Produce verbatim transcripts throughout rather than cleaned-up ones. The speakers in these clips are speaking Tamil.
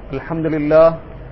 الحمد لله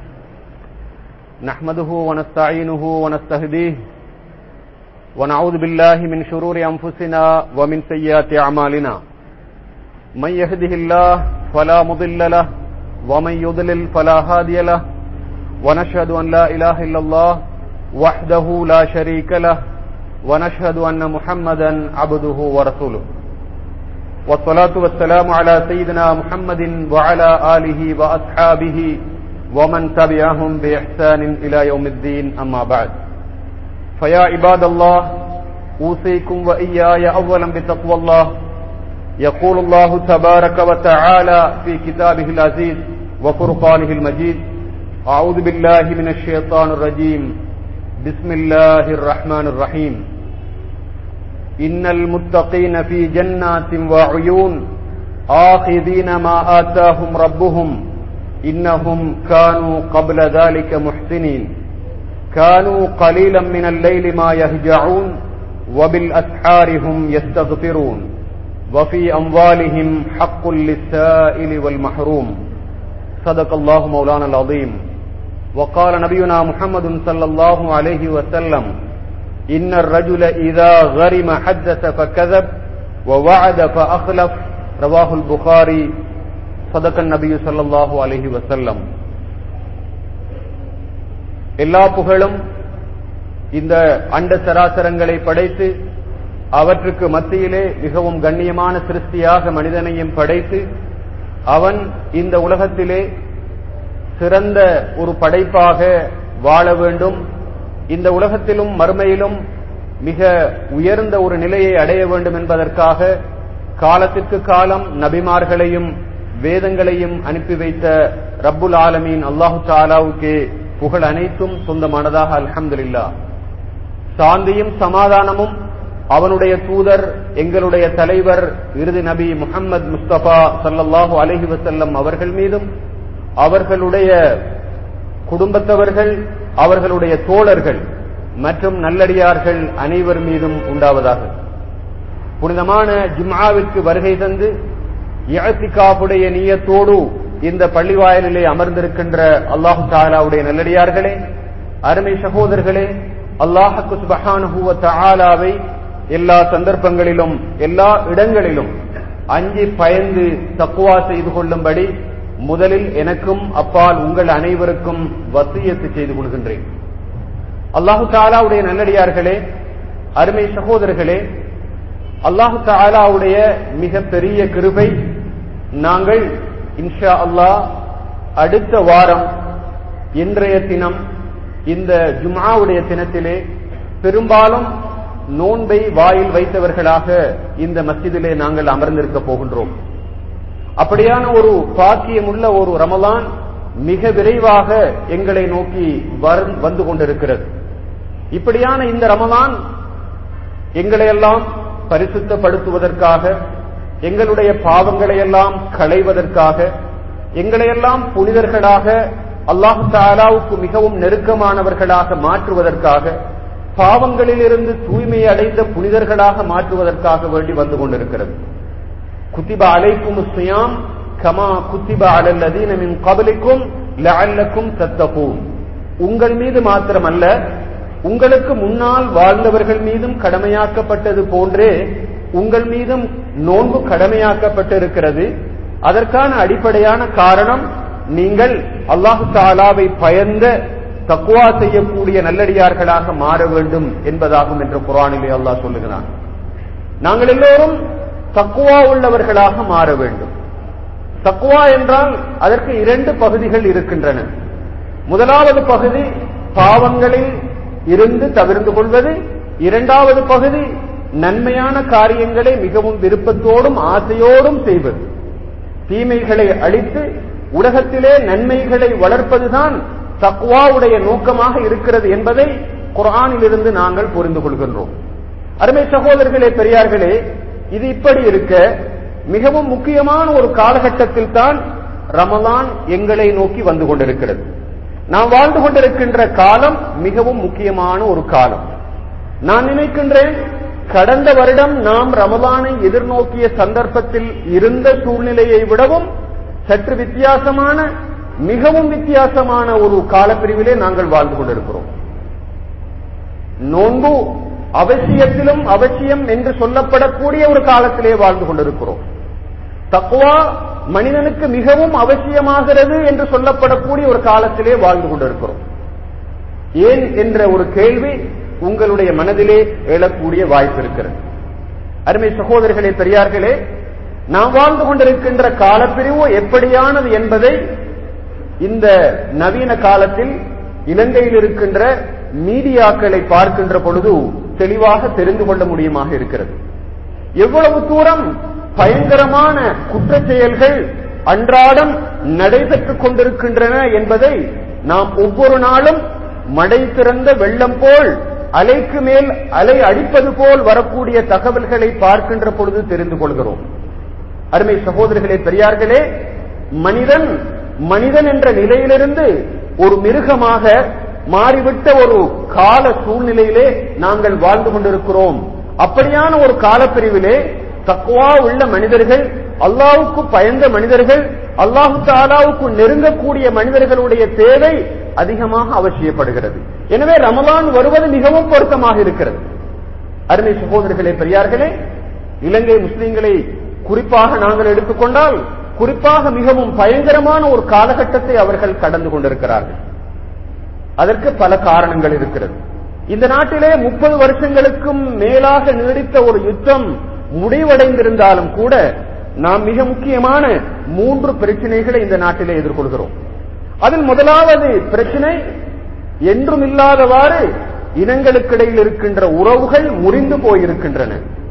نحمده ونستعينه ونستهديه ونعوذ بالله من شرور أنفسنا ومن سيئات أعمالنا من يهده الله فلا مضل له ومن يضلل فلا هادي له ونشهد أن لا إله إلا الله وحده لا شريك له ونشهد أن محمدا عبده ورسوله والصلاة والسلام على سيدنا محمد وعلى آله وأصحابه ومن تبعهم بإحسان إلى يوم الدين أما بعد فيا عباد الله أوصيكم وإياي أولا بتقوى الله يقول الله تبارك وتعالى في كتابه العزيز وفرقانه المجيد أعوذ بالله من الشيطان الرجيم بسم الله الرحمن الرحيم إن المتقين في جنات وعيون آخذين ما آتاهم ربهم إنهم كانوا قبل ذلك محسنين كانوا قليلا من الليل ما يهجعون وبالأسحار هم يستغفرون وفي أموالهم حق للسائل والمحروم صدق الله مولانا العظيم وقال نبينا محمد صلى الله عليه وسلم إن الرجل إذا غرم حدث فكذب ووعد فأخلف رواه البخاري صدق النبي صلى الله عليه وسلم. எல்லா புகழும் இந்த அண்ட சராசரங்களை படைத்து அவற்றுக்கு மத்தியிலே மிகவும் கண்ணியமான சிருஷ்டியாக மனிதனையும் படைத்து அவன் இந்த உலகத்திலே சிறந்த ஒரு படைப்பாக வாழ வேண்டும், இந்த உலகத்திலும் மறுமையிலும் மிக உயர்ந்த ஒரு நிலையை அடைய வேண்டும் என்பதற்காக காலத்திற்கு காலம் நபிமார்களையும் வேதங்களையும் அனுப்பி வைத்த ரப்புல் ஆலமீன் அல்லாஹு தஆலாவுக்கே புகழ் அனைத்தும் சொந்தமானதாக அல்ஹம்துலில்லாஹ். சாந்தியும் சமாதானமும் அவனுடைய தூதர் எங்களுடைய தலைவர் இறுதி நபி முஹம்மது முஸ்தபா ஸல்லல்லாஹு அலைஹி வஸல்லம் அவர்கள் மீதும் அவர்களுடைய குடும்பத்தவர்கள் அவர்களுடைய தோழர்கள் மற்றும் நல்லடியார்கள் அனைவர் மீதும் உண்டாவதாக. புனிதமான ஜும்ஆவிற்கு வருகை தந்து இஅ்திகாஃபுடைய நியத்தோடு இந்த பள்ளிவாயலிலே அமர்ந்திருக்கின்ற அல்லாஹ் தஆலாவுடைய நல்லடியார்களே, அருமை சகோதரர்களே, அல்லாஹ் சுப்ஹானஹு வ தஆலாவை எல்லா சந்தர்ப்பங்களிலும் எல்லா இடங்களிலும் அஞ்சி பயந்து தக்வா செய்து கொள்ளும்படி முதலில் எனக்கும் அப்பால் உங்கள் அனைவருக்கும் வசியத்து செய்து கொள்கின்றேன். அல்லாஹு தஆலாவுடைய நல்லடியார்களே, அருமை சகோதரர்களே, அல்லாஹு தஆலாவுடைய மிக பெரிய கிருபை, நாங்கள் இன்ஷா அல்லாஹ் அடுத்த வாரம் இன்றைய தினம் இந்த ஜும்ஆவுடைய தினத்திலே பெரும்பாலும் நோன்பை வாயில் வைத்தவர்களாக இந்த மஸ்ஜிதிலே நாங்கள் அமர்ந்திருக்க போகின்றோம். அப்படியான ஒரு பாக்கியமுள்ள ஒரு ரமலான் மிக விரைவாக எங்களை நோக்கி வந்து கொண்டிருக்கிறது. இப்படியான இந்த ரமலான் எங்களையெல்லாம் பரிசுத்தப்படுத்துவதற்காக, எங்களுடைய பாவங்களை எல்லாம் களைவதற்காக, எங்களையெல்லாம் புனிதர்களாக அல்லாஹ் தஆலாவுக்கு மிகவும் நெருக்கமானவர்களாக மாற்றுவதற்காக, பாவங்களிலிருந்து தூய்மை அடைந்த புனிதர்களாக மாற்றுவதற்காக வேண்டி வந்து கொண்டிருக்கிறது. குத்திப அலைக்கும் ஸியாம் கமா குத்திப அலல் லதீன மின் கப்லிக்கும் லஅல்லக்கும் தத்தகூன். உங்கள் மீது மாத்திரமல்ல, உங்களுக்கு முன்னால் வாழ்ந்தவர்கள் மீதும் கடமையாக்கப்பட்டது போன்றே உங்கள் மீதும் நோன்பு கடமையாக்கப்பட்டிருக்கிறது. அதற்கான அடிப்படையான காரணம் நீங்கள் அல்லாஹ் தஆலாவை பயந்த தக்வா செய்யக்கூடிய நல்லடியார்களாக மாற வேண்டும் என்பதாகும் என்று குர்ஆனிலே அல்லாஹ் சொல்லுகிறான். நாங்கள் எல்லோரும் தக்வா உள்ளவர்களாக மாற வேண்டும். தக்வா என்றால் அதற்கு இரண்டு பகுதிகள் இருக்கின்றன. முதலாவது பகுதி பாவங்களில் இருந்து தவிர்த்து கொள்வது, இரண்டாவது பகுதி நன்மையான காரியங்களை மிகவும் விருப்பத்தோடும் ஆசையோடும் செய்வது. தீமைகளை அழித்து உலகத்திலே நன்மைகளை வளர்ப்பதுதான் தக்வாவுடைய நோக்கமாக இருக்கிறது என்பதை குர்ஆனிலிருந்து நாங்கள் புரிந்து கொள்கின்றோம். அருமை சகோதரர்களே, பெரியார்களே, இது இப்படி இருக்க மிகவும் முக்கியமான ஒரு காலகட்டத்தில் தான் ரமலான் எங்களை நோக்கி வந்து கொண்டிருக்கிறது. நாம் வாழ்ந்து கொண்டிருக்கின்ற காலம் மிகவும் முக்கியமான ஒரு காலம். நான் நினைக்கின்றேன், கடந்த வருடம் நாம் ரமலானை எதிர்நோக்கிய சந்தர்ப்பத்தில் இருந்த சூழ்நிலையை விடவும் சற்று வித்தியாசமான மிகவும் வித்தியாசமான ஒரு காலப்பிரிவிலே நாங்கள் வாழ்ந்து கொண்டிருக்கிறோம். நோன்பு அவசியத்திலும் அவசியம் என்று சொல்லப்படக்கூடிய ஒரு காலத்திலே வாழ்ந்து கொண்டிருக்கிறோம். தக்வா மனிதனுக்கு மிகவும் அவசியமாகிறது என்று சொல்லப்படக்கூடிய ஒரு காலத்திலே வாழ்ந்து கொண்டிருக்கிறோம். ஏன் என்ற ஒரு கேள்வி உங்களுடைய மனதிலே எழக்கூடிய வாய்ப்பு இருக்கிறது. அருமை சகோதரர்களே, பெரியார்களே, நாம் வாழ்ந்து கொண்டிருக்கின்ற காலப்பிரிவு எப்படியானது என்பதை இந்த நவீன காலத்தில் இலங்கையில் இருக்கின்ற மீடியாக்களை பார்க்கின்ற பொழுது தெளிவாக தெரிந்து கொள்ள முடியுமாக இருக்கிறது. எவ்வளவு தூரம் பயங்கரமான குற்ற செயல்கள் அன்றாடம் நடைபெற்றுக் கொண்டிருக்கின்றன என்பதை நாம் ஒவ்வொரு நாளும் மடை திறந்த வெள்ளம் போல் அலைக்கு மேல் அலை அடிப்பது போல் வரக்கூடிய தகவல்களை பார்க்கின்ற பொழுது தெரிந்து கொள்கிறோம். அருமை சகோதரர்களே, பெரியார்களே, மனிதன் மனிதன் என்ற நிலையிலிருந்து ஒரு மிருகமாக மாறிவிட்ட ஒரு கால சூழ்நிலையிலே நாங்கள் வாழ்ந்து கொண்டிருக்கிறோம். அப்படியான ஒரு காலப்பிரிவிலே தக்வா உள்ள மனிதர்கள், அல்லாஹ்வுக்கு பயந்த மனிதர்கள், அல்லாஹு தஆலாவுக்கு நெருங்கக்கூடிய மனிதர்களுடைய தேவை அதிகமாக அவசியப்படுகிறது. எனவே ரமலான் வருவது மிகவும் பொருத்தமாக இருக்கிறது. அருமை சகோதரர்களே, பெரியார்களே, இலங்கை முஸ்லிம்களை குறிப்பாக நாங்கள் எடுத்துக்கொண்டால் குறிப்பாக மிகவும் பயங்கரமான ஒரு காலகட்டத்தை அவர்கள் கடந்து கொண்டிருக்கிறார்கள். அதற்கு பல காரணங்கள் இருக்கிறது. இந்த நாட்டிலே முப்பது வருஷங்களுக்கும் மேலாக நீடித்த ஒரு யுத்தம் முடிவடைந்திருந்தாலும் கூட நாம் மிக முக்கியமான மூன்று பிரச்சனைகளை இந்த நாட்டிலே எதிர்கொள்கிறோம். அதில் முதலாவது பிரச்சனை, என்றும் இல்லாதவாறு இனங்களுக்கிடையில் இருக்கின்ற உறவுகள் முறிந்து போயிருக்கின்றன.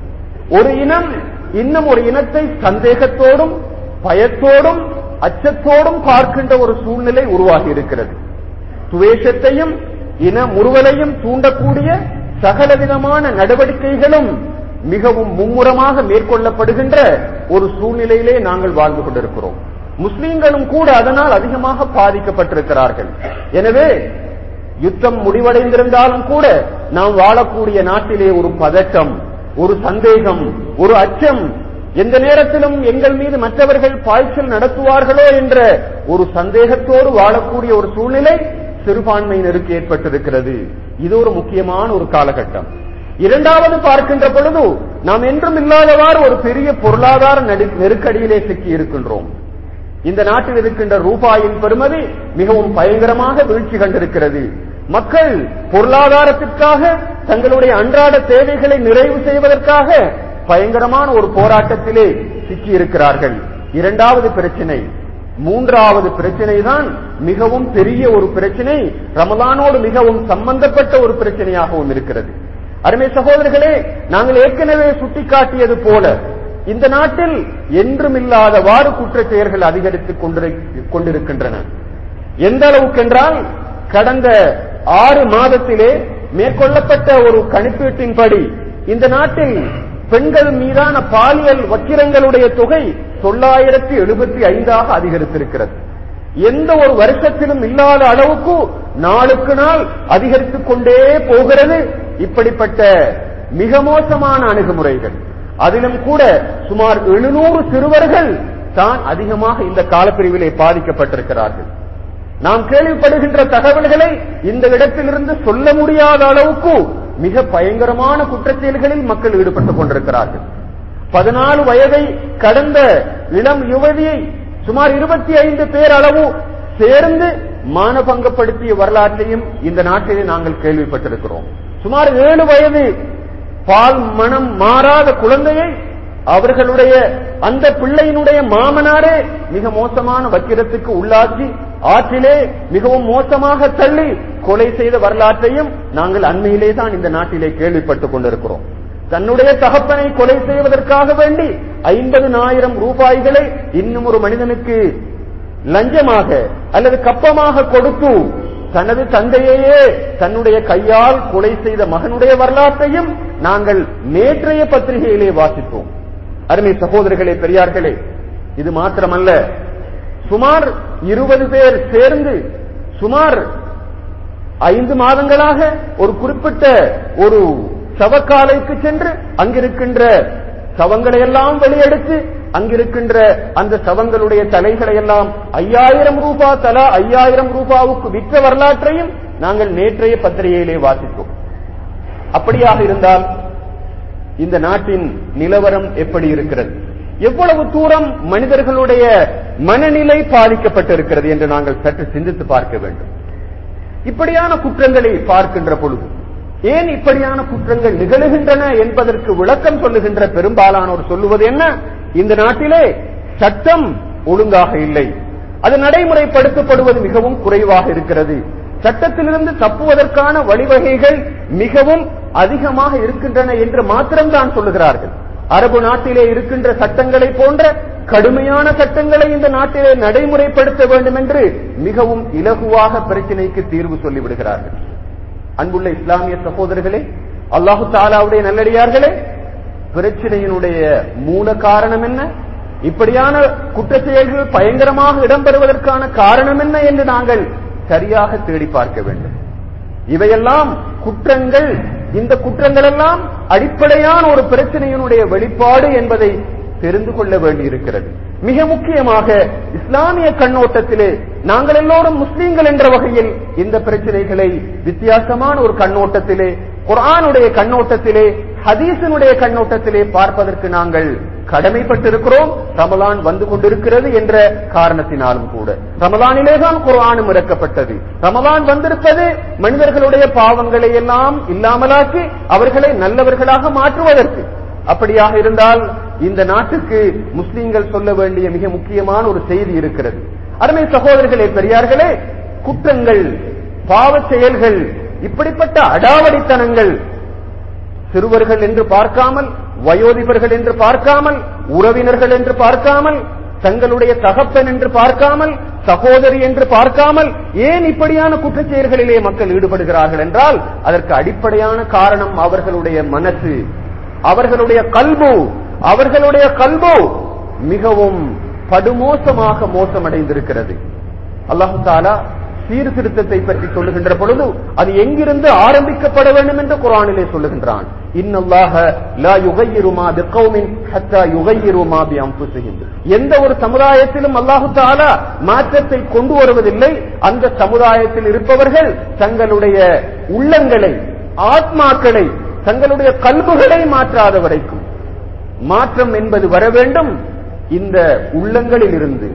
ஒரு இனம் இன்னும் ஒரு இனத்தை சந்தேகத்தோடும் பயத்தோடும் அச்சத்தோடும் பார்க்கின்ற ஒரு சூழ்நிலை உருவாகி இருக்கிறது. துவேஷத்தையும் இன முறுவலையும் தூண்டக்கூடிய சகலவிதமான நடவடிக்கைகளும் மிகவும் மும்முரமாக மேற்கொள்ளப்படுகின்ற ஒரு சூழ்நிலையிலே நாங்கள் வாழ்ந்து கொண்டிருக்கிறோம். முஸ்லிம்களும் கூட அதனால் அதிகமாக பாதிக்கப்பட்டிருக்கிறார்கள். எனவே யுத்தம் முடிவடைந்திருந்தாலும் கூட நாம் வாழக்கூடிய நாட்டிலே ஒரு பதட்டம், ஒரு சந்தேகம், ஒரு அச்சம், எந்த நேரத்திலும் எங்கள் மீது மற்றவர்கள் பாய்ச்சல் நடத்துவார்களோ என்ற ஒரு சந்தேகத்தோடு வாழக்கூடிய ஒரு சூழ்நிலை சிறுபான்மையினருக்கு ஏற்பட்டிருக்கிறது. இது ஒரு முக்கியமான ஒரு காலகட்டம். இரண்டாவது பார்க்கின்ற பொழுது நாம் என்றும் இல்லாதவாறு ஒரு பெரிய பொருளாதார நெருக்கடியிலே சிக்கி இருக்கின்றோம். இந்த நாட்டில் இருக்கின்ற ரூபாயின் பெறுமதி மிகவும் பயங்கரமாக வீழ்ச்சி கண்டிருக்கிறது. மக்கள் பொருளாதாரத்திற்காக தங்களுடைய அன்றாட தேவைகளை நிறைவு செய்வதற்காக பயங்கரமான ஒரு போராட்டத்திலே சிக்கி இருக்கிறார்கள். இரண்டாவது பிரச்சனை. மூன்றாவது பிரச்சனை தான் மிகவும் பெரிய ஒரு பிரச்சனை, ரமலானோடு மிகவும் சம்பந்தப்பட்ட ஒரு பிரச்சனையாகவும் இருக்கிறது. அருமை சகோதரர்களே, நாங்கள் ஏற்கனவே சுட்டிக்காட்டியது போல இந்த நாட்டில் என்றும் இல்லாதவாறு குற்ற செயல்கள் அதிகரித்துக் கொண்டிருக்கின்றன. எந்த அளவுக்கு என்றால், கடந்த ஆறு மாதத்திலே மேற்கொள்ளப்பட்ட ஒரு கணிப்பீட்டின்படி இந்த நாட்டில் பெண்கள் மீதான பாலியல் வக்கிரங்களுடைய தொகை தொள்ளாயிரத்தி எழுபத்தி ஐந்தாக அதிகரித்திருக்கிறது. எந்த ஒரு வருஷத்திலும் இல்லாத அளவுக்கு நாளுக்கு நாள் அதிகரித்துக் கொண்டே போகிறது. இப்படிப்பட்ட மிக மோசமான அணுகுமுறைகள், அதிலும் கூட சுமார் எழுநூறு சிறுவர்கள் தான் அதிகமாக இந்த காலப்பிரிவிலே பாதிக்கப்பட்டிருக்கிறார்கள். நாம் கேள்விப்படுகின்ற தகவல்களை இந்த இடத்திலிருந்து சொல்ல முடியாத அளவுக்கு மிக பயங்கரமான குற்றச்செயல்களில் மக்கள் ஈடுபட்டுக் கொண்டிருக்கிறார்கள். பதினாலு வயதை கடந்த இளம் யுவதியை சுமார் இருபத்தி ஐந்து பேர் அளவு சேர்ந்து மானபங்கப்படுத்திய வரலாற்றையும் இந்த நாட்டிலே நாங்கள் கேள்விப்பட்டிருக்கிறோம். சுமார் ஏழு வயது பால் மனம் மாறாத குழந்தையை அவர்களுடைய அந்த பிள்ளையினுடைய மாமனாரே மிக மோசமான வக்கிரத்துக்கு உள்ளாக்கி ஆற்றிலே மிகவும் மோசமாக தள்ளி கொலை செய்த வரலாற்றையும் நாங்கள் அண்மையிலே தான் இந்த நாட்டிலே கேள்விப்பட்டுக் கொண்டிருக்கிறோம். தன்னுடைய தகப்பனை கொலை செய்வதற்காக வேண்டி ஐம்பதுனாயிரம் ரூபாய்களை இன்னும் ஒரு மனிதனுக்கு லஞ்சமாக அல்லது கப்பமாக கொடுத்து தனது தந்தையையே தன்னுடைய கையால் கொலை செய்த மகனுடைய வரலாற்றையும் நாங்கள் நேற்றைய பத்திரிகையிலே வாசித்தோம். அருமை சகோதரர்களே, பெரியார்களே, இது மாத்திரமல்ல, சுமார் இருபது பேர் சேர்ந்து சுமார் ஐந்து மாதங்களாக ஒரு குறிப்பிட்ட ஒரு சவக்காலைக்கு சென்று அங்கிருக்கின்ற சவங்களை எல்லாம் வெளியெடுத்து அங்கிருக்கின்ற அந்த சவங்களுடைய தலைகளை எல்லாம் ஐயாயிரம் ரூபாய் தலா ஐயாயிரம் ரூபாவுக்கு விற்ற வரலாற்றையும் நாங்கள் நேற்றைய பத்திரிகையிலே வாசித்தோம். அப்படியாக இருந்தால் இந்த நாட்டின் நிலவரம் எப்படி இருக்கிறது, எவ்வளவு தூரம் மனிதர்களுடைய மனநிலை பாதிக்கப்பட்டிருக்கிறது என்று நாங்கள் சற்று சிந்தித்து பார்க்க வேண்டும். இப்படியான குற்றங்களை பார்க்கின்ற பொழுது ஏன் இப்படியான குற்றங்கள் நிகழுகின்றன என்பதற்கு விளக்கம் சொல்லுகின்ற பெரும்பாலானோர் சொல்லுவது என்ன, இந்த நாட்டிலே சட்டம் ஒழுங்காக இல்லை, அது நடைமுறைப்படுத்தப்படுவது மிகவும் குறைவாக இருக்கிறது, சட்டத்திலிருந்து தப்புவதற்கான வழிவகைகள் மிகவும் அதிகமாக இருக்கின்றன என்று மாத்திரம்தான் சொல்லுகிறார்கள். அரபு நாட்டிலே இருக்கின்ற சட்டங்களை போன்ற கடுமையான சட்டங்களை இந்த நாட்டிலே நடைமுறைப்படுத்த வேண்டும் என்று மிகவும் இலகுவாக பிரச்சனைக்கு தீர்வு சொல்லிவிடுகிறார்கள். அன்புள்ள இஸ்லாமிய சகோதரர்களே, அல்லாஹு தஆலாவுடைய நல்லடியார்களே, பிரச்சனையினுடைய மூல காரணம் என்ன, இப்படியான குற்ற செயல்கள் பயங்கரமாக இடம்பெறுவதற்கான காரணம் என்ன என்று நாங்கள் சரியாக தேடி பார்க்க வேண்டும். இவையெல்லாம் குற்றங்கள், இந்த குற்றங்கள் எல்லாம் அடிப்படையான ஒரு பிரச்சனையினுடைய வெளிப்பாடு என்பதை தெரிந்து கொள்ள வேண்டியிருக்கிறது. மிக முக்கியமாக இஸ்லாமிய கண்ணோட்டத்திலே நாங்கள் எல்லோரும் முஸ்லீம்கள் என்ற வகையில் இந்த பிரச்சனைகளை வித்தியாசமான ஒரு கண்ணோட்டத்திலே, குர்ஆனுடைய கண்ணோட்டத்திலே, ஹதீஸினுடைய கண்ணோட்டத்திலே பார்ப்பதற்கு நாங்கள் கடமைப்பட்டிருக்கிறோம். ரமலான் வந்து கொண்டிருக்கிறது என்ற காரணத்தினாலும் கூட ரமலானிலேதான் குர்ஆனும் இறக்கப்பட்டது. ரமலான் வந்திருப்பது மனிதர்களுடைய பாவங்களை எல்லாம் இல்லாமலாக்கி அவர்களை நல்லவர்களாக மாற்றுவதற்கு. அப்படியாக இருந்தால் இந்த நாட்டுக்கு முஸ்லீம்கள் சொல்ல வேண்டிய மிக முக்கியமான ஒரு செய்தி இருக்கிறது. அருமை சகோதரர்களே, பெரியார்களே, குற்றங்கள், பாவ செயல்கள், இப்படிப்பட்ட அடாவடித்தனங்கள் சிறுவர்கள் என்று பார்க்காமல், வயோதிபர்கள் என்று பார்க்காமல், உறவினர்கள் என்று பார்க்காமல், தங்களுடைய தகப்பன் என்று பார்க்காமல், சகோதரி என்று பார்க்காமல் ஏன் இப்படியான குற்றச் செயல்களிலே மக்கள் ஈடுபடுகிறார்கள் என்றால் அதற்கு அடிப்படையான காரணம் அவர்களுடைய மனசு, அவர்களுடைய கல்பு. அவர்களுடைய கல்பு மிகவும் படுமோசமாக மோசமடைந்திருக்கிறது. அல்லாஹ் தஆலா சீர்திருத்தத்தை பற்றி சொல்லுகின்ற பொழுது அது எங்கிருந்து ஆரம்பிக்கப்பட வேண்டும் என்று குர்ஆனிலே சொல்லுகின்றான். இன்னல்லாஹ லா யுகையிரு மா பிகௌமின் ஹத்தா யுகையிரு மா பிஅன்ஃபுஸிஹிம். எந்த ஒரு சமுதாயத்திலும் அல்லாஹ் தஆலா மாற்றத்தை கொண்டு வருவதில்லை அந்த சமுதாயத்தில் இருப்பவர்கள் தங்களுடைய உள்ளங்களை, ஆத்மாக்களை, தங்களுடைய கல்புகளை மாற்றாத வரைக்கும். மாற்றம் என்பது வர வேண்டும் இந்த உள்ளங்களில் இருந்து.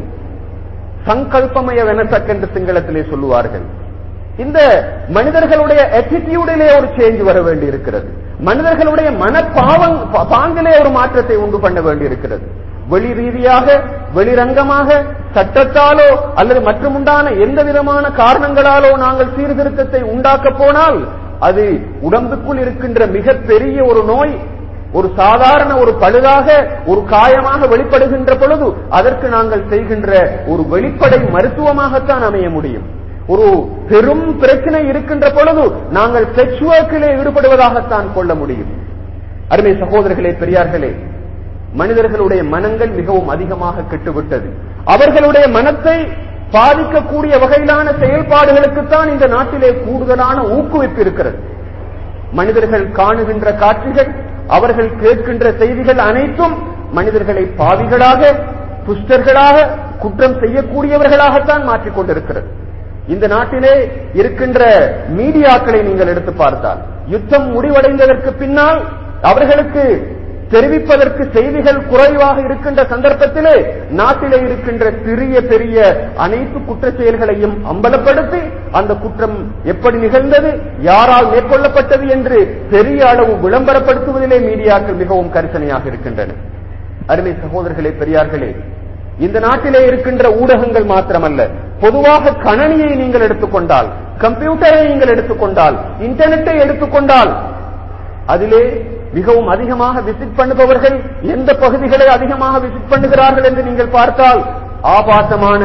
சங்கல்பமய வெனசக் என்று சிங்களத்திலே சொல்லுவார்கள். இந்த மனிதர்களுடைய ஆட்டிடியூடிலே ஒரு சேஞ்ச் வர வேண்டி இருக்கிறது. மனிதர்களுடைய மனப்பாவங் பாங்கிலே ஒரு மாற்றத்தை உண்டு பண்ண வேண்டி இருக்கிறது. வெளி ரீதியாக, வெளிரங்கமாக, சட்டத்தாலோ அல்லது மற்றுமுண்டான எந்த விதமான காரணங்களாலோ நாங்கள் சீர்திருத்தத்தை உண்டாக்க போனால் அது உடம்புக்குள் இருக்கின்ற மிக பெரிய ஒரு நோய், ஒரு சாதாரண ஒரு பழுதாக, ஒரு காயமாக வெளிப்படுகின்ற பொழுது அதற்கு நாங்கள் செய்கின்ற ஒரு வெளிப்படை மருத்துவமாகத்தான் அமைய முடியும். ஒரு பெரும் பிரச்சனை இருக்கின்ற பொழுது நாங்கள் செக்ஸ் வொர்க்கிலே ஈடுபடுவதாகத்தான் கொள்ள முடியும். அருமை சகோதரர்களே, பெரியார்களே, மனிதர்களுடைய மனங்கள் மிகவும் அதிகமாக கெட்டுவிட்டது. அவர்களுடைய மனத்தை பாதிக்கக்கூடிய வகையிலான செயல்பாடுகளுக்குத்தான் இந்த நாட்டிலே கூடுதலான ஊக்குவிப்பு இருக்கிறது. மனிதர்கள் காணுகின்ற காட்சிகள், அவர்கள் கேட்கின்ற செய்திகள் அனைத்தும் மனிதர்களை பாவிகளாக, துஷ்டர்களாக, குற்றம் செய்யக்கூடியவர்களாகத்தான் மாற்றிக் கொண்டிருக்கிறது. இந்த நாட்டிலே இருக்கின்ற மீடியாக்களை நீங்கள் எடுத்து பார்த்தால் யுத்தம் முடிவடைந்ததற்கு பின்னால் அவர்களுக்கு தெரிவிப்பதற்கு செய்திகள் குறைவாக இருக்கின்ற சந்தர்ப்பத்திலே நாட்டிலே இருக்கின்ற சிறிய பெரிய அனைத்து குற்ற செயல்களையும் அம்பலப்படுத்தி அந்த குற்றம் எப்படி நிகழ்ந்தது, யாரால் மேற்கொள்ளப்பட்டது என்று பெரிய அளவு விளம்பரப்படுத்துவதிலே மீடியாக்கள் மிகவும் கரிசனையாக இருக்கின்றன. அருமை சகோதரர்களே, பெரியார்களே, இந்த நாட்டிலே இருக்கின்ற ஊடகங்கள் மாத்திரமல்ல, பொதுவாக கணனியை நீங்கள் எடுத்துக்கொண்டால், கம்ப்யூட்டரை நீங்கள் எடுத்துக்கொண்டால், இன்டர்நெட்டை எடுத்துக்கொண்டால் அதிலே மிகவும் அதிகமாக விசிட் பண்ணுபவர்கள் எந்த பகுதிகளை அதிகமாக விசிட் பண்ணுகிறார்கள் என்று நீங்கள் பார்த்தால் ஆபாசமான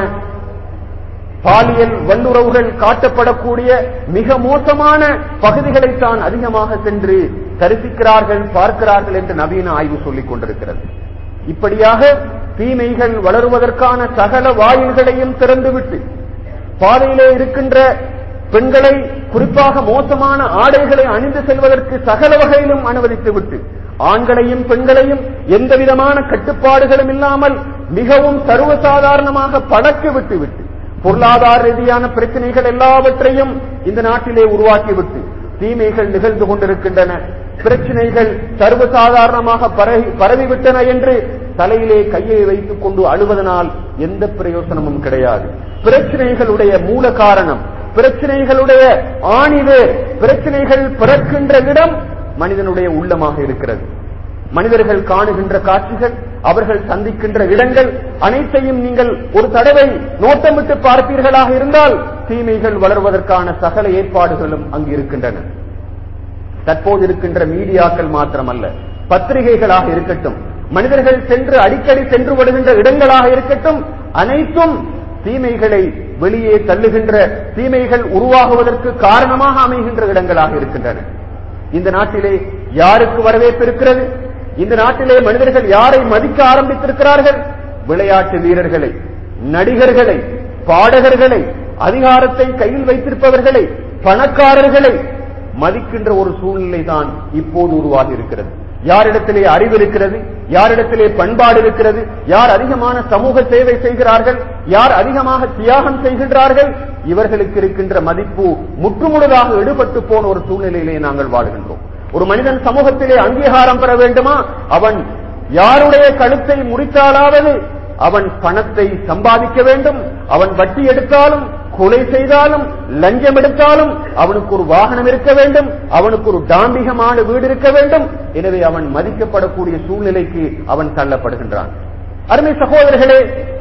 பாலியல் வல்லுறவுகள் காட்டப்படக்கூடிய மிக மோசமான பகுதிகளைத்தான் அதிகமாக சென்று தரிசிக்கிறார்கள், பார்க்கிறார்கள் என்று நவீன ஆய்வு சொல்லிக் கொண்டிருக்கிறது. இப்படியாக தீமைகள் வளருவதற்கான சகல வாயில்களையும் திறந்துவிட்டு பாதையிலே இருக்கின்ற பெண்களை குறிப்பாக மோசமான ஆடைகளை அணிந்து செல்வதற்கு சகல வகையிலும் அனுமதித்து விட்டு ஆண்களையும் பெண்களையும் எந்த விதமான கட்டுப்பாடுகளும் இல்லாமல் மிகவும் சர்வசாதாரணமாக படக்கு விட்டுவிட்டு பொருளாதார ரீதியான பிரச்சனைகள் எல்லாவற்றையும் இந்த நாட்டிலே உருவாக்கிவிட்டு தீமைகள் நிகழ்ந்து கொண்டிருக்கின்றன, பிரச்சனைகள் சர்வசாதாரணமாக பரவிவிட்டன என்று தலையிலே கையை வைத்துக் கொண்டு அழுவதனால் எந்த பிரயோசனமும் கிடையாது. பிரச்சனைகளுடைய மூல காரணம், பிரச்சனைகளுடைய ஆணிவேர், பிரச்சனைகள் பிறக்கின்ற இடம் மனிதனுடைய உள்ளமாக இருக்கிறது. மனிதர்கள் காணுகின்ற காட்சிகள், அவர்கள் சந்திக்கின்ற இடங்கள் அனைத்தையும் நீங்கள் ஒரு தடவை நோட்டமிட்டு பார்ப்பீர்களாக இருந்தால் தீமைகள் வளர்வதற்கான சகல ஏற்பாடுகளும் அங்கு இருக்கின்றன. தற்போது இருக்கின்ற மீடியாக்கள் மாத்திரமல்ல, பத்திரிகைகளாக இருக்கட்டும், மனிதர்கள் சென்று அடிக்கடி சென்று வருகின்ற இடங்களாக இருக்கட்டும், அனைத்தும் தீமைகளை வெளியே தள்ளுகின்ற, தீமைகள் உருவாகுவதற்கு காரணமாக அமைகின்ற இடங்களாக இருக்கின்றன. இந்த நாட்டிலே யாருக்கு வரவேற்பு இருக்கிறது? இந்த நாட்டிலே மனிதர்கள் யாரை மதிக்க ஆரம்பித்திருக்கிறார்கள்? விளையாட்டு வீரர்களை, நடிகர்களை, பாடகர்களை, அதிகாரத்தை கையில் வைத்திருப்பவர்களை, பணக்காரர்களை மதிக்கின்ற ஒரு சூழ்நிலை தான் இப்போது உருவாகி இருக்கிறது. யாரிடத்திலே அறிவு இருக்கிறது, யாரிடத்திலே பண்பாடு இருக்கிறது, யார் அதிகமான சமூக சேவை செய்கிறார்கள், யார் அதிகமாக தியாகம் செய்கின்றார்கள், இவர்களுக்கு இருக்கின்ற மதிப்பு முற்றுமுழுதாக எடுபட்டு போன ஒரு சூழ்நிலையிலே நாங்கள் வாழ்கின்றோம். ஒரு மனிதன் சமூகத்திலே அங்கீகாரம் பெற வேண்டுமா, அவன் யாருடைய கழுத்தை முறித்தாலாவது அவன் பணத்தை சம்பாதிக்க வேண்டும். அவன் வட்டி எடுத்தாலும், கொலை செய்தாலும், லஞ்சம் எடுத்தாலும் அவனுக்கு ஒரு வாகனம் இருக்க வேண்டும், அவனுக்கு ஒரு டாம்பிகமான வீடு இருக்க வேண்டும். எனவே அவன் மதிக்கப்படக்கூடிய சூழ்நிலைக்கு அவன் தள்ளப்படுகின்றான். அருமை சகோதரர்களே,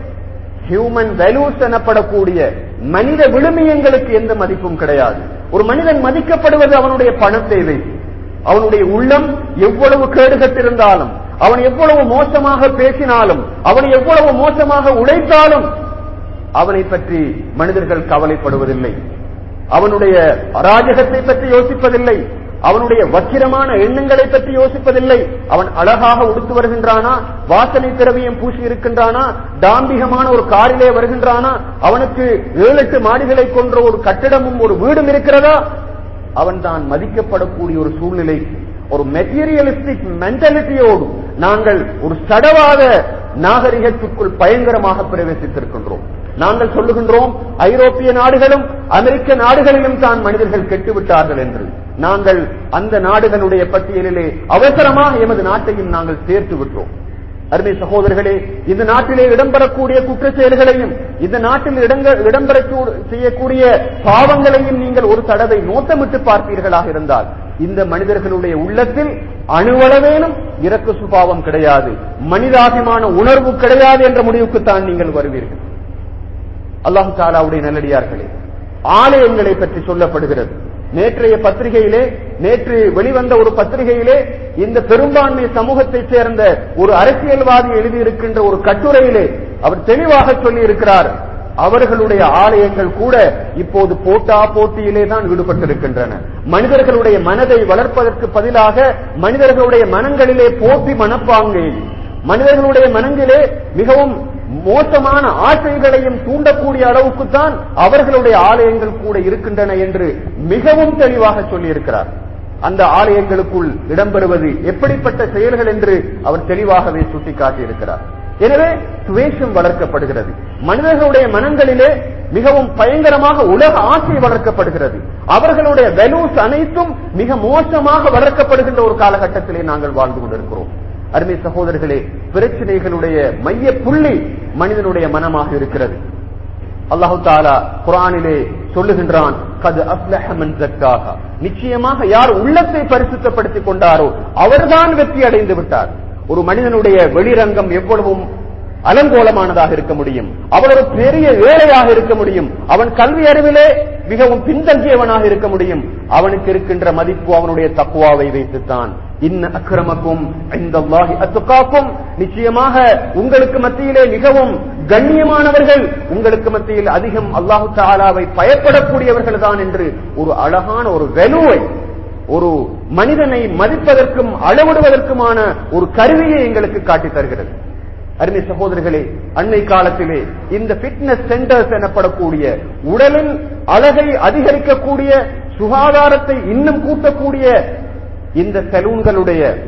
ஹியூமன் வேல்யூஸ் எனப்படக்கூடிய மனித விழுமியங்களுக்கு எந்த மதிப்பும் கிடையாது. ஒரு மனிதன் மதிக்கப்படுவது அவனுடைய பணத்தை வைத்து. அவனுடைய உள்ளம் எவ்வளவு கேடுகட்டிருந்தாலும், அவன் எவ்வளவு மோசமாக பேசினாலும், அவன் எவ்வளவு மோசமாக உழைத்தாலும் அவனை பற்றி மனிதர்கள் கவலைப்படுவதில்லை. அவனுடைய அராஜகத்தை பற்றி யோசிப்பதில்லை, அவனுடைய வக்கிரமான எண்ணங்களை பற்றி யோசிப்பதில்லை. அவன் அழகாக உடுத்து வருகின்றானா, வாசனை திரவியம் பூசி இருக்கின்றானா, டாம்பிகமான ஒரு காரிலே வருகின்றானா, அவனுக்கு ஏழு எட்டு மாடிகளை கொன்ற ஒரு கட்டிடமும் ஒரு வீடும் இருக்கிறதா, அவன் தான் மதிக்கப்படக்கூடிய ஒரு சூழ்நிலை. ஒரு மெட்டீரியலிஸ்டிக் மென்டாலிட்டியோடு நாங்கள் ஒரு சடவாத நாகரிகத்துக்குள் பயங்கரமாக பிரவேசித்திருக்கின்றோம். நாங்கள் சொல்லுகின்றோம் ஐரோப்பிய நாடுகளும் அமெரிக்க நாடுகளிலும் தான் மனிதர்கள் கெட்டுவிட்டார்கள் என்று. நாங்கள் அந்த நாடுகளுடைய பட்டியலிலே அவசரமாக எமது நாட்டையும் நாங்கள் சேர்த்து விட்டோம். அருமை சகோதரர்களே, இந்த நாட்டிலே இடம்பெறக்கூடிய குற்ற செயல்களையும், இந்த நாட்டில் இடம்பெற செய்யக்கூடிய பாவங்களையும் நீங்கள் ஒரு தடவை நோட்டமிட்டு பார்ப்பீர்களாக இருந்தால் இந்த மனிதர்களுடைய உள்ளத்தில் அணுவளவேனும் இரக்க சுபாவம் கிடையாது, மனிதாபிமான உணர்வு கிடையாது என்ற முடிவுக்குத்தான் நீங்கள் வருவீர்கள். அல்லாஹு தஆலாவுடைய நல்லடியார்களே, ஆலயங்களை பற்றி சொல்லப்படுகிறது. நேற்றைய பத்திரிகையிலே, நேற்று வெளிவந்த ஒரு பத்திரிகையிலே இந்த பெரும்பான்மை சமூகத்தை சேர்ந்த ஒரு அரசியல்வாதி எழுதியிருக்கின்ற ஒரு கட்டுரையிலே அவர் தெளிவாக சொல்லி இருக்கிறார், அவர்களுடைய ஆலயங்கள் கூட இப்போது போட்டா போட்டியிலே தான் ஈடுபட்டிருக்கின்றன. மனிதர்களுடைய மனதை வளர்ப்பதற்கு பதிலாக மனிதர்களுடைய மனங்களிலே போட்டி மனப்பாங்கை, மனிதர்களுடைய மனங்களிலே மிகவும் மோசமான ஆசைகளையும் தூண்டக்கூடிய அளவுக்குத்தான் அவர்களுடைய ஆலயங்கள் கூட இருக்கின்றன என்று மிகவும் தெளிவாக சொல்லியிருக்கிறார். அந்த ஆலயங்களுக்குள் இடம்பெறுவது எப்படிப்பட்ட செயல்கள் என்று அவர் தெளிவாகவே சுட்டிக்காட்டியிருக்கிறார். எனவே துவேஷம் வளர்க்கப்படுகிறது, மனிதர்களுடைய மனங்களிலே மிகவும் பயங்கரமாக உலக ஆசை வளர்க்கப்படுகிறது, அவர்களுடைய வேல்யூஸ் அனைத்தும் மிக மோசமாக வளர்க்கப்படுகின்ற ஒரு காலகட்டத்திலே நாங்கள் வாழ்ந்து கொண்டிருக்கிறோம். அருமை சகோதரர்களே, பிரச்சனைகளுடைய மைய புள்ளி மனிதனுடைய மனமாக இருக்கிறது. அல்லாஹு தஆலா குர்ஆனிலே சொல்லுகின்றான், கத் அஃப்லஹ மன் ஸக்காஹா, நிச்சயமாக யார் உள்ளத்தை பரிசுத்தப்படுத்திக் கொண்டாரோ அவர்தான் வெற்றி அடைந்து விட்டார். ஒரு மனிதனுடைய வெளிரங்கம் எவ்வளவும் அலங்கோலமானதாக இருக்க முடியும், அவன் ஒரு பெரிய ஏழையாக இருக்க முடியும், அவன் கல்வி அறிவிலே மிகவும் பின்தங்கியவனாக இருக்க முடியும், அவனுக்கு இருக்கின்ற மதிப்பு அவனுடைய தக்வாவை வைத்துத்தான். இன்ன அக்ரமக்கும் இன்தல்லாஹி அத்காக்கும், நிச்சயமாக உங்களுக்கு மத்தியிலே மிகவும் கண்ணியமானவர்கள், உங்களுக்கு மத்தியில் அதிகம் அல்லாஹு தஆலாவை பயப்படக்கூடியவர்கள் தான் என்று ஒரு அழகான ஒரு வேல்யூவை, ஒரு மனிதனை மதிப்பதற்கும் அளவிடுவதற்குமான ஒரு கருவியை எங்களுக்கு காட்டித் தருகிறது. அருமை சகோதரர்களே, அன்னை காலத்திலே இந்த பிட்னஸ் சென்டர்ஸ் எனப்படக்கூடிய உடலின் அழகை அதிகரிக்கக்கூடிய, சுகாதாரத்தை இன்னும் கூட்டக்கூடிய இந்த சலூன்களுடைய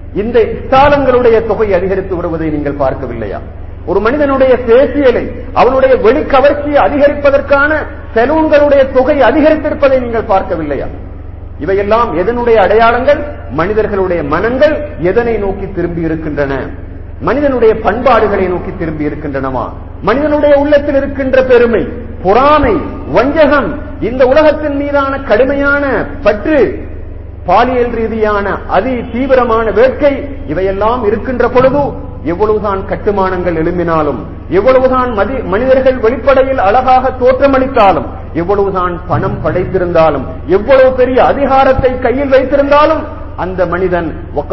இந்த ஸ்தாலங்களுடைய தொகை அதிகரித்து வருவதை நீங்கள் பார்க்கவில்லையா? ஒரு மனிதனுடைய பேசியலை, அவனுடைய வெளிக்கவர்ச்சியை அதிகரிப்பதற்கான செலூன்களுடைய தொகை அதிகரித்திருப்பதை நீங்கள் பார்க்கவில்லையா? இவையெல்லாம் எதனுடைய அடையாளங்கள்? மனிதர்களுடைய மனங்கள் எதனை நோக்கி திரும்பி இருக்கின்றன? மனிதனுடைய பண்பாடுகளை நோக்கி திரும்பி இருக்கின்றனவா? மனிதனுடைய உள்ளத்தில் இருக்கின்ற பெருமை, பொறாமை, வஞ்சகம், இந்த உலகத்தின் மீதான கடுமையான பற்று, பாலியல் ரீதியான அதி தீவிரமான வேட்கை, இவையெல்லாம் இருக்கின்ற பொழுது எவ்வளவுதான் கட்டுமானங்கள் எழும்பினாலும், எவ்வளவுதான் மனிதர்கள் வெளிப்படையில் அழகாக தோற்றமளித்தாலும், எவ்வளவுதான் பணம் படைத்திருந்தாலும், எவ்வளவு பெரிய அதிகாரத்தை கையில் வைத்திருந்தாலும், அந்த மனிதன்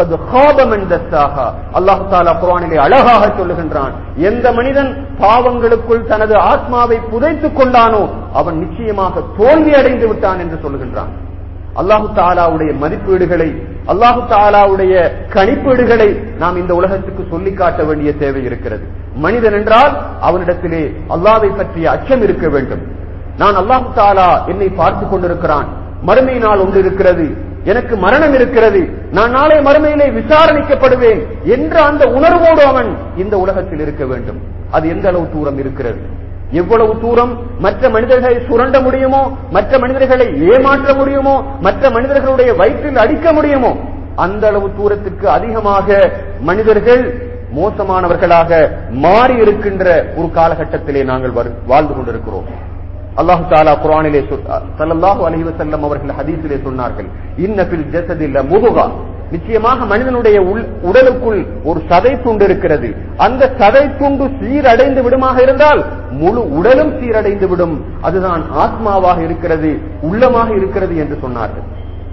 அல்லாஹ் தஆலா குர்ஆனிலே அழகாக சொல்லுகின்றான், எந்த மனிதன் பாவங்களுக்குள் தனது ஆத்மாவை புதைத்துக் கொண்டானோ அவன் நிச்சயமாக தோல்வி அடைந்து விட்டான் என்று சொல்லுகின்றான். அல்லாஹு தஆலாவுடைய மதிப்பீடுகளை, அல்லாஹு தஆலாவுடைய கணிப்பீடுகளை நாம் இந்த உலகத்துக்கு சொல்லி காட்ட வேண்டிய தேவை இருக்கிறது. மனிதன் என்றால் அவனிடத்திலே அல்லாஹ்வை பற்றிய அச்சம் இருக்க வேண்டும். நான் அல்லாஹு தஆலா என்னை பார்த்துக் கொண்டிருக்கிறான், மறுமை நாள் ஒன்று இருக்கிறது, எனக்கு மரணம் இருக்கிறது, நான் நாளை மறுமையிலே விசாரணைக்கப்படுவேன் என்ற அந்த உணர்வோடு அவன் இந்த உலகத்தில் இருக்க வேண்டும். அது எந்த அளவு தூரம் இருக்கிறது? எவ்வளவு தூரம் மற்ற மனிதர்களை சுரண்ட முடியுமோ, மற்ற மனிதர்களை ஏமாற்ற முடியுமோ, மற்ற மனிதர்களுடைய வயிற்றில் அடிக்க முடியுமோ, அந்த அளவு தூரத்திற்கு அதிகமாக மனிதர்கள் மோசமானவர்களாக மாறி இருக்கின்ற ஒரு காலகட்டத்திலே நாங்கள் வாழ்ந்து கொண்டிருக்கிறோம். அல்லாஹ் தஆலா குர்ஆனிலே ஸல்லல்லாஹு அலைஹி வஸல்லம் அவர்கள் ஹதீஸிலே சொன்னார்கள், இன்ன ஃபில் ஜஸதி லமுதுகா, நிச்சயமாக மனிதனுடைய உடலுக்குள் ஒரு சதை துண்டு இருக்கிறது. அந்த சதை துண்டு சீரடைந்து விடுமாக இருந்தால் முழு உடலும் சீரடைந்து விடும். அதுதான் ஆத்மாவாக இருக்கிறது, உள்ளமாக இருக்கிறது என்று சொன்னார்கள்.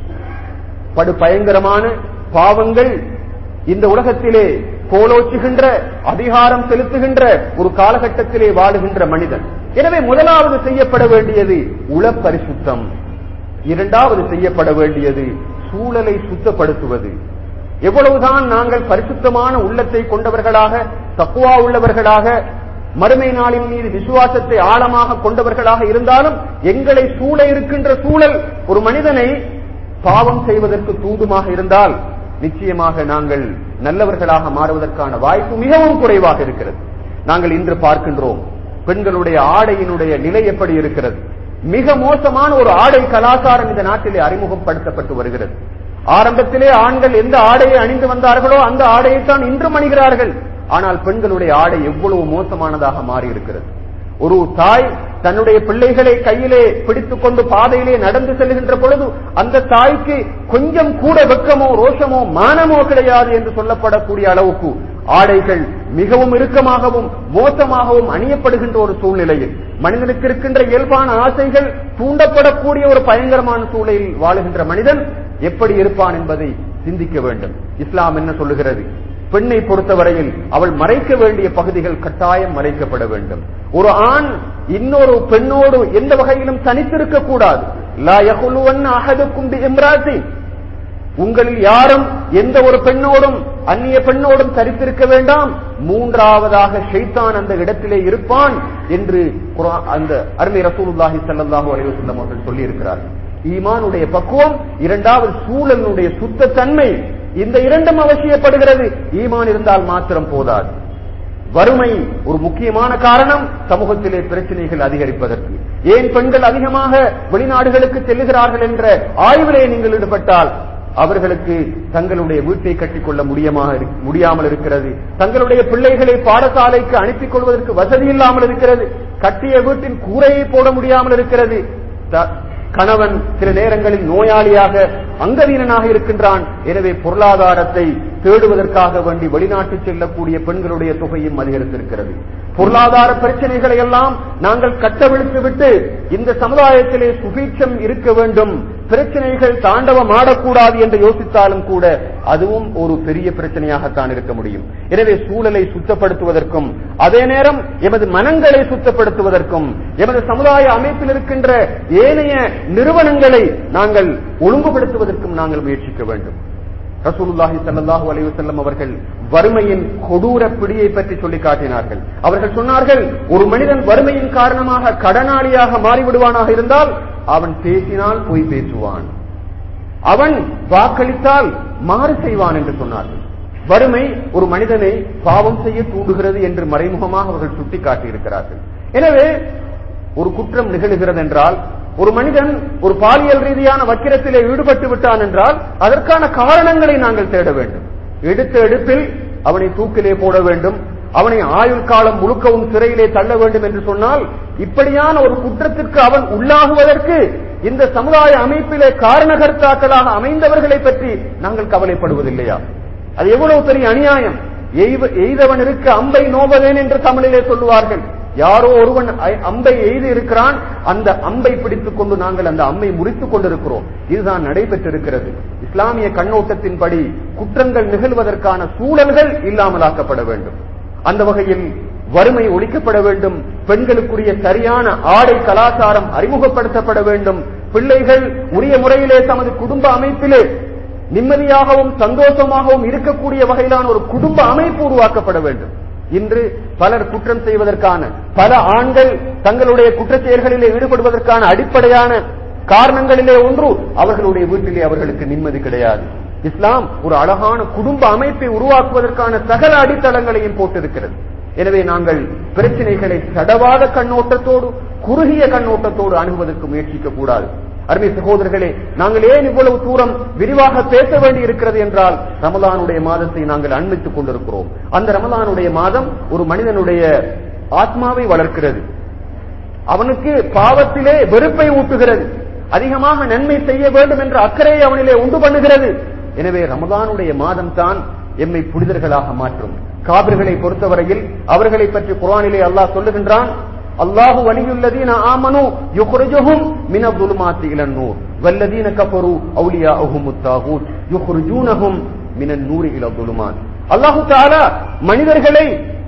படு பயங்கரமான பாவங்கள் இந்த உலகத்திலே கோலோச்சுகின்ற, அதிகாரம் செலுத்துகின்ற ஒரு காலகட்டத்திலே வாழுகின்ற மனிதன். எனவே முதலாவது செய்யப்பட வேண்டியது உள பரிசுத்தம், இரண்டாவது செய்யப்பட வேண்டியது சூழலை சுத்தப்படுத்துவது. எவ்வளவுதான் நாங்கள் பரிசுத்தமான உள்ளத்தை கொண்டவர்களாக, தக்வா உள்ளவர்களாக, மறுமை நாளின் மீது விசுவாசத்தை ஆழமாக கொண்டவர்களாக இருந்தாலும் எங்களை சூழ இருக்கின்ற சூழல் ஒரு மனிதனை பாவம் செய்வதற்கு தூண்டுமாக இருந்தால் நிச்சயமாக நாங்கள் நல்லவர்களாக மாறுவதற்கான வாய்ப்பு மிகவும் குறைவாக இருக்கிறது. நாங்கள் இன்று பார்க்கின்றோம் பெண்களுடைய ஆடையினுடைய நிலை எப்படி இருக்கிறது. மிக மோசமான ஒரு ஆடை கலாச்சாரம் இந்த நாட்டிலே அறிமுகப்படுத்தப்பட்டு வருகிறது. ஆரம்பத்திலே ஆண்கள் எந்த ஆடையை அணிந்து வந்தார்களோ அந்த ஆடையைத்தான் இன்றும் அணிகிறார்கள். ஆனால் பெண்களுடைய ஆடை எவ்வளவு மோசமானதாக மாறி இருக்கிறது. ஒரு தாய் தன்னுடைய பிள்ளைகளை கையிலே பிடித்துக் கொண்டு பாதையிலே நடந்து செல்கின்ற பொழுது அந்த தாய்க்கு கொஞ்சம் கூட வெட்கமோ ரோஷமோ மானமோ கிடையாது என்று சொல்லப்படக்கூடிய அளவுக்கு ஆடைகள் மிகவும் இறுக்கமாகவும் மோசமாகவும் அணியப்படுகின்ற ஒரு சூழ்நிலையில் மனிதனுக்கு இருக்கின்ற இயல்பான ஆசைகள் தூண்டப்படக்கூடிய ஒரு பயங்கரமான சூழலில் வாழுகின்ற மனிதன் எப்படி இருப்பான் என்பதை சிந்திக்க வேண்டும். இஸ்லாம் என்ன சொல்லுகிறது? பெண்ணை பொறுத்தவரையில் அவள் மறைக்க வேண்டிய பகுதிகள் கட்டாயம் மறைக்கப்பட வேண்டும். ஒரு ஆண் இன்னொரு பெண்ணோடு எந்த வகையிலும் தனித்திருக்க கூடாது. லா யகுலுவன்ன அஹதுக்கும் பிஇம்ராத்தின், உங்களில் யாரும் எந்த ஒரு பெண்ணோடும் அந்நிய பெண்ணோடும் தரித்திருக்க வேண்டாம். மூன்றாவதாக ஷைத்தான் அந்த இடத்திலே இருப்பான் என்று அந்த அருமை ரசூலுல்லாஹி ஸல்லல்லாஹு அலைஹி வஸல்லம் அவர்கள் சொல்லி இருக்கிறார்கள். ஈமானுடைய பக்குவம், இரண்டாவது சூழலுடைய சுத்த தன்மை, இந்த இரண்டும் அவசியப்படுகிறது. ஈமான் இருந்தால் மாத்திரம் போதாது. வறுமை ஒரு முக்கியமான காரணம் சமூகத்திலே பிரச்சனைகள் அதிகரிப்பதற்கு. ஏன் பெண்கள் அதிகமாக வெளிநாடுகளுக்கு செல்லுகிறார்கள் என்ற ஆய்விலே நீங்கள் ஈடுபட்டால் அவர்களுக்கு தங்களுடைய வீட்டை கட்டிக்கொள்ள முடியாமல் இருக்கிறது. தங்களுடைய பிள்ளைகளை பாடசாலைக்கு அனுப்பிக் கொள்வதற்கு வசதி இல்லாமல் இருக்கிறது. கட்டிய வீட்டின் கூரையை போட முடியாமல் இருக்கிறது. கணவன் சில நேரங்களில் நோயாளியாக அங்கவீனனாக இருக்கின்றான். எனவே பொருளாதாரத்தை தேடுவதற்காக வேண்டி வெளிநாட்டு செல்லக்கூடிய பெண்களுடைய தொகையும் அதிகரித்திருக்கிறது. பொருளாதார பிரச்சனைகளை எல்லாம் நாங்கள் கட்டவிழ்த்து விட்டு இந்த சமுதாயத்திலே சுபீட்சம் இருக்க வேண்டும், பிரச்சனைகள் தாண்டவம் ஆடக்கூடாது என்று யோசித்தாலும் கூட அதுவும் ஒரு பெரிய பிரச்சனையாகத்தான் இருக்க முடியும். எனவே சூழலை சுத்தப்படுத்துவதற்கும் அதே நேரம் எமது மனங்களை சுத்தப்படுத்துவதற்கும் எமது சமுதாய அமைப்பில் இருக்கின்ற ஏனைய நிறுவனங்களை நாங்கள் ஒழுங்குபடுத்துவதற்கும் நாங்கள் முயற்சிக்க வேண்டும். ரசூலுல்லாஹி ஸல்லல்லாஹு அலைஹி வஸல்லம் அவர்கள் வறுமையின் கொடூர பிடியை பற்றி சொல்லி காட்டினார்கள். அவர்கள் சொன்னார்கள், ஒரு மனிதன் வறுமையின் காரணமாக கடனாளியாக மாறிவிடுவானாக இருந்தால் அவன் பேசினால் பொய் பேசுவான், அவன் வாக்களித்தால் மாறு செய்வான் என்று சொன்னார்கள். வறுமை ஒரு மனிதனை பாவம் செய்ய தூண்டுகிறது என்று மறைமுகமாக அவர்கள் சுட்டிக்காட்டியிருக்கிறார்கள். எனவே ஒரு குற்றம் நிகழ்கிறது என்றால், ஒரு மனிதன் ஒரு பாலியல் ரீதியான வக்கிரத்திலே ஈடுபட்டு விட்டான் என்றால் அதற்கான காரணங்களை நாங்கள் தேட வேண்டும். எடுத்த எடுப்பில் அவனை தூக்கிலே போட வேண்டும், அவனை ஆயுள் காலம் முழுக்கவும் சிறையிலே தள்ள வேண்டும் என்று சொன்னால், இப்படியான ஒரு குற்றத்திற்கு அவன் உள்ளாகுவதற்கு இந்த சமுதாய அமைப்பிலே காரணகர்த்தாக்களாக அமைந்தவர்களை பற்றி நாங்கள் கவலைப்படுவதில்லையா? அது எவ்வளவு பெரிய அநியாயம்! எய்தவனிற்கு அம்பை நோவதேன் என்று தமிழிலே சொல்லுவார்கள். யாரோ ஒருவன் அம்பை எய்து இருக்கிறான், அந்த அம்பை பிடித்துக் கொண்டு நாங்கள் அந்த அம்பை முறித்துக் கொண்டிருக்கிறோம். இதுதான் நடைபெற்றிருக்கிறது. இஸ்லாமிய கண்ணோட்டத்தின்படி குற்றங்கள் நிகழ்வதற்கான சூழல்கள் இல்லாமலாக்கப்பட வேண்டும். அந்த வகையில் வறுமை ஒழிக்கப்பட வேண்டும். பெண்களுக்குரிய சரியான ஆடை கலாச்சாரம் அறிமுகப்படுத்தப்பட வேண்டும். பிள்ளைகள் உரிய முறையிலே தமது குடும்ப அமைப்பிலே நிம்மதியாகவும் சந்தோஷமாகவும் இருக்கக்கூடிய வகையிலான ஒரு குடும்ப அமைப்பு உருவாக்கப்பட வேண்டும். இன்று பலர் குற்றம் செய்வதற்கான, பல ஆண்கள் தங்களுடைய குற்றச் செயல்களிலே ஈடுபடுவதற்கான அடிப்படையான காரணங்களிலே ஒன்று அவர்களுடைய வீட்டிலே அவர்களுக்கு நிம்மதி கிடையாது. இஸ்லாம் ஒரு அழகான குடும்ப அமைப்பை உருவாக்குவதற்கான சகல அடித்தளங்களையும் போட்டிருக்கிறது. எனவே நாங்கள் பிரச்சனைகளை சடவாத கண்ணோட்டத்தோடு, குறுகிய கண்ணோட்டத்தோடு அணுகுவதற்கு முயற்சிக்க கூடாது. அருமை சகோதரர்களே, நாங்கள் ஏன் இவ்வளவு தூரம் விரிவாக பேச வேண்டி இருக்கிறது என்றால், ரமலானுடைய மாதத்தை நாங்கள் அண்மித்துக் கொண்டிருக்கிறோம். அந்த ரமலானுடைய மாதம் ஒரு மனிதனுடைய ஆத்மாவை வளர்க்கிறது, அவனுக்கு பாவத்திலே வெறுப்பை ஊட்டுகிறது, அதிகமாக நன்மை செய்ய வேண்டும் என்ற அக்கறையை அவனிலே உண்டு பண்ணுகிறது. எனவே ரமலானுடைய மாதம் தான் எம்மை புனிதர்களாக மாற்றும். காபிர்களை பொறுத்தவரையில் அவர்களை பற்றி குர்ஆனிலே அல்லாஹ் சொல்லுகின்றான், அல்லாஹு வலியுல்லதீன ஆமனு யுக்ரிஜுஹும் மினல் ظுலுமாத்தி இலன் நூர் வல்லதீன கஃபரு அவுலியாஉஹுமுத் தாகூத் யுக்ரிஜூனஹும் மினன் நூரி இலல் ظுலுமாத். அல்லாஹ் தஆலா மனிதர்களை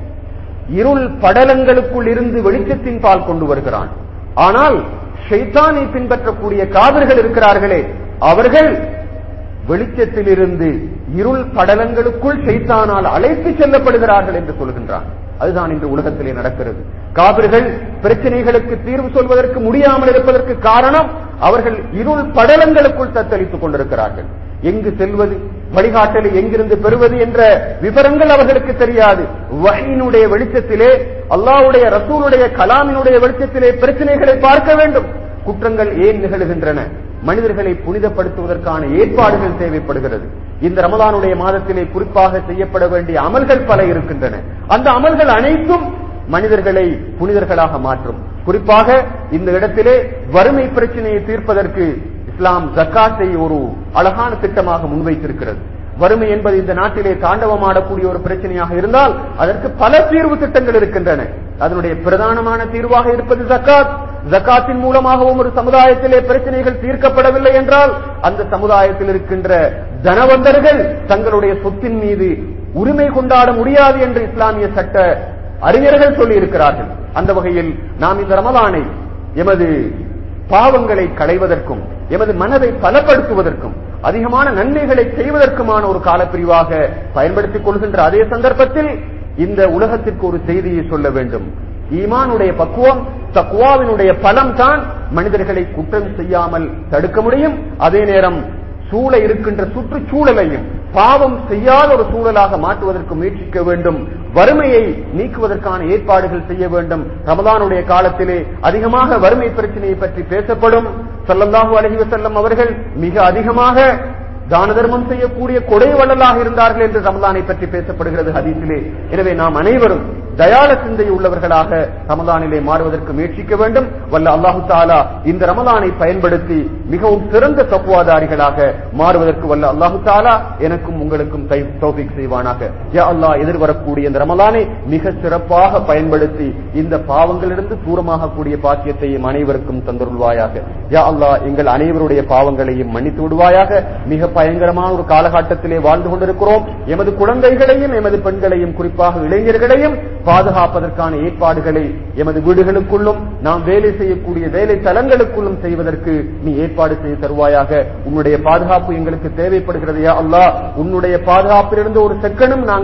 இருள் படலங்களுக்குள் இருந்து வெளிச்சத்தின் பால் கொண்டு வருகிறான். ஆனால் ஷைத்தானை பின்பற்றக்கூடிய காபிர்கள் இருக்கிறார்களே, அவர்கள் வெளிச்சத்தில் இருந்து இருள் படலங்களுக்குள் ஷைத்தானால் அழைத்து செல்லப்படுகிறார்கள் என்று சொல்கின்றான். அதுதான் இன்று உலகத்திலே நடக்கிறது. காபிர்கள் பிரச்சனைகளுக்கு தீர்வு சொல்வதற்கு முடியாமல் இருப்பதற்கு காரணம் அவர்கள் இருள் படலங்களுக்குள் தத்தளித்துக் கொண்டிருக்கிறார்கள். எங்கு செல்வது, வழிகாட்டலை எங்கிருந்து பெறுவது என்ற விவரங்கள் அவர்களுக்கு தெரியாது. வஹீனுடைய வெளிச்சத்திலே, அல்லாஹ்வுடைய ரசூலுடைய கலாமினுடைய வெளிச்சத்திலே பிரச்சனைகளை பார்க்க வேண்டும். குற்றங்கள் ஏன் நிகழ்கின்றன, மனிதர்களை புனிதப்படுத்துவதற்கான ஏற்பாடுகள் தேவைப்படுகிறது. இந்த ரமலானுடைய மாதத்திலே குறிப்பாக செய்யப்பட வேண்டிய அமல்கள் பல இருக்கின்றன. அந்த அமல்கள் அனைத்தும் மனிதர்களை புனிதர்களாக மாற்றும். குறிப்பாக இந்த இடத்திலே வறுமை பிரச்சனையை தீர்ப்பதற்கு இஸ்லாம் ஜக்காத்தை ஒரு அழகான திட்டமாக முன்வைத்திருக்கிறது. வறுமை என்பது இந்த நாட்டிலே தாண்டவமாடக்கூடிய ஒரு பிரச்சனையாக இருந்தால் அதற்கு பல தீர்வு திட்டங்கள் இருக்கின்றன. அதனுடைய பிரதானமான தீர்வாக இருப்பது ஜக்காத். ஜக்காத்தின் மூலமாகவும் ஒரு சமுதாயத்திலே பிரச்சனைகள் தீர்க்கப்படவில்லை என்றால் அந்த சமுதாயத்தில் இருக்கின்ற தனவந்தர்கள் தங்களுடைய சொத்தின் மீது உரிமை கொண்டாட முடியாது என்று இஸ்லாமிய சட்ட அறிஞர்கள் சொல்லி இருக்கிறார்கள். அந்த வகையில் நாம் இந்த ரமலானை எமது பாவங்களை களைவதற்கும், எமது மனதை பலப்படுத்துவதற்கும், அதிகமான நன்மைகளை செய்வதற்குமான ஒரு காலப்பிரிவாக பயன்படுத்திக் கொள்கின்ற அதே சந்தர்ப்பத்தில் இந்த உலகத்திற்கு ஒரு செய்தியை சொல்ல வேண்டும். ஈமானுடைய பக்குவம், தக்வாவினுடைய பலம் தான் மனிதர்களை குற்றம் செய்யாமல் தடுக்க முடியும். அதே நேரம் சூழ இருக்கின்ற சுற்றுச்சூழலையும் பாவம் செய்யாத ஒரு சூழலாக மாற்றுவதற்கு முயற்சிக்க வேண்டும். வறுமையை நீக்குவதற்கான ஏற்பாடுகள் செய்ய வேண்டும். ரமலானுடைய காலத்திலே அதிகமாக வறுமை பிரச்சனையை பற்றி பேசப்படும். ஸல்லல்லாஹு அலைஹி வஸல்லம் அவர்கள் மிக அதிகமாக தான தர்மம் செய்யக்கூடிய கொடை வள்ளலாக இருந்தார்கள் என்று ரமலானை பற்றி பேசப்படுகிறது ஹதீஸிலே. எனவே நாம் அனைவரும் தயால சிந்தை உள்ளவர்களாக ரமலானிலே மாறுவதற்கு முயற்சிக்க வேண்டும். வல்ல அல்லாஹு தஆலா இந்த ரமலானை பயன்படுத்தி மிகவும் சிறந்த தக்வாதாரிகளாக மாறுவதற்கு வல்ல அல்லாஹு தஆலா எனக்கும் உங்களுக்கும் தௌஃபீக் செய்வானாக. யா அல்லாஹ், எதிர்வரக்கூடிய இந்த ரமலானை மிக சிறப்பாக பயன்படுத்தி இந்த பாவங்களிலிருந்து தூரமாக கூடிய பாக்கியத்தையும் அனைவருக்கும் தந்தருள்வாயாக. யா அல்லாஹ், எங்கள் அனைவருடைய பாவங்களையும் மன்னித்து விடுவாயாக. மிக பயங்கரமான ஒரு காலகட்டத்திலே வாழ்ந்து கொண்டிருக்கிறோம். எமது குழந்தைகளையும் எமது பெண்களையும் குறிப்பாக இளைஞர்களையும் பாதுகாப்பதற்கான ஏற்பாடுகளை எமது வீடுகளுக்குள்ளும் நாம் வேலை செய்யக்கூடிய வேலை தலங்களுக்குள்ளும் செய்வதற்கு நீ ஏற்பாடு செய்து தருவாயாக. உன்னுடைய பாதுகாப்பு எங்களுக்கு தேவைப்படுகிறது யா அல்லாஹ். உன்னுடைய பாதுகாப்பிலிருந்து ஒரு செகண்டும் நாங்கள்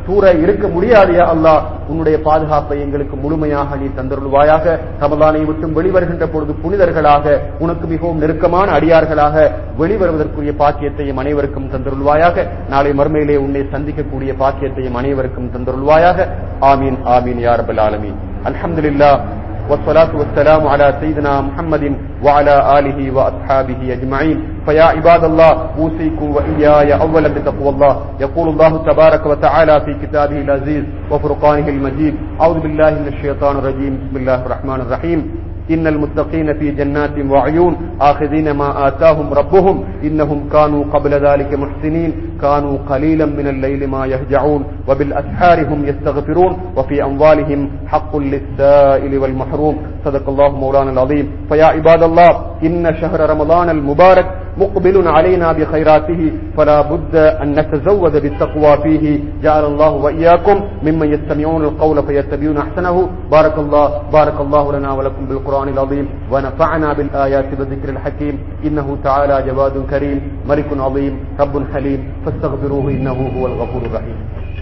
தூர இருக்க முடியாது யா அல்லாஹ். உன்னுடைய பாதுகாப்பை எங்களுக்கு முழுமையாக நீ தந்தருள்வாயாக. ரமலானை விட்டு வெளிவருகின்ற பொழுது புனிதர்களாக, உனக்கு மிகவும் நெருக்கமான அடியார்களாக வெளிவருவதற்குரிய பாக்கியத்தையும் அனைவருக்கும் தந்தருள்வாயாக. நாளை மறுமையிலே உன்னை சந்திக்கக்கூடிய பாக்கியத்தையும் அனைவருக்கும் தந்தருள்வாயாக. ஆமீன் ஆமீன் யா ரப்பல் ஆலமீன். அல்ஹம்துலில்லாஹ் والصلاة والسلام على سيدنا محمد وعلى آله وأصحابه أجمعين. فيا عباد الله أوصيكم وإياي أولا بتقوى الله. يقول الله تبارك وتعالى في كتابه العزيز وفرقانه المجيد: أعوذ بالله من الشيطان الرجيم. بسم الله الرحمن الرحيم. إن المتقين في جنات وعيون آخذين ما آتاهم ربهم إنهم كانوا قبل ذلك محسنين كانوا قليلا من الليل ما يهجعون وبالأسحار هم يستغفرون وفي أموالهم حق للسائل والمحروم. صدق الله مولانا العظيم. فيا عباد الله إن شهر رمضان المبارك مقبل علينا بخيراته فلا بد أن نتزود بالتقوى فيه. جعل الله وإياكم ممن يستمعون القول فيتبعون أحسنه. بارك الله بارك الله لنا ولكم بالقرآن العظيم ونفعنا بالآيات والذكر الحكيم. إنه تعالى جواد كريم ملك عظيم رب حليم فاستغفروه إنه هو الغفور الرحيم.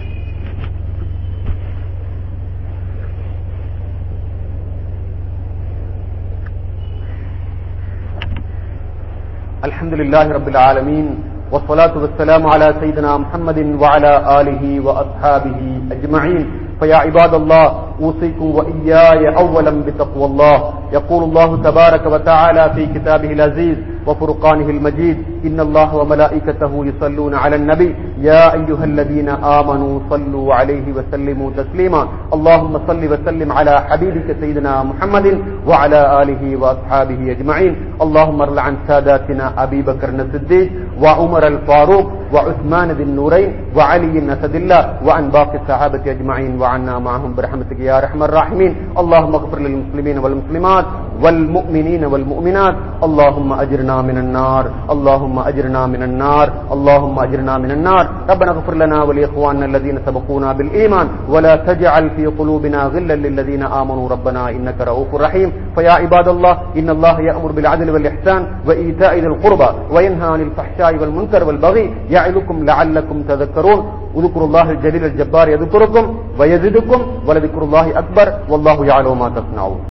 الحمد لله رب العالمين والصلاة والسلام على سيدنا محمد وعلى آله وأصحابه أجمعين. فيا عباد الله أوصيكم وإياي أولا بتقوى الله. يقول الله تبارك وتعالى في كتابه العزيز وفرقانه المجيد: إن الله وملائكته يصلون على النبي يا أيها الذين آمنوا صلوا عليه وسلموا تسليما. اللهم صل وسلم على حبيبك سيدنا محمد وعلى آله وأصحابه أجمعين. اللهم ارض عن ساداتنا أبي بكر الصديق وعمر الفاروق وعثمان ذي النورين وعلي أسد الله وعن باقي الصحابة أجمعين وعنا معهم برحمتك يا أرحم الراحمين. اللهم اغفر للمسلمين والمسلمات والمؤمنين والمؤمنات. اللهم أجرنا من النار اللهم أجرنا من النار اللهم أجرنا من النار. ربنا اغفر لنا ولإخواننا الذين سبقونا بالإيمان ولا تجعل في قلوبنا غلا للذين آمنوا ربنا إنك رؤوف رحيم. فيا عباد الله إن الله يأمر بالعدل والإحسان وإيتاء ذي القربى وينهى عن الفحشاء والمنكر والبغي يعظكم لعلكم تذكرون. اذكروا الله الجليل الجبار يذكركم ويزدكم ولذكر الله أكبر والله يعلم ما تصنعون.